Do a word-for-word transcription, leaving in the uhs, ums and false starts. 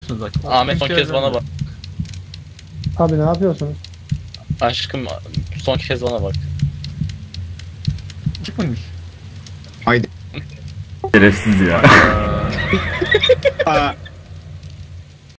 musunuz bak? Ahmet son Hiç kez bana görmüyorum. bak. Abi ne yapıyorsunuz? Aşkım son kez bana bak. Açık mıymış? Haydi. Şerefsiz ya. Aa, Aa,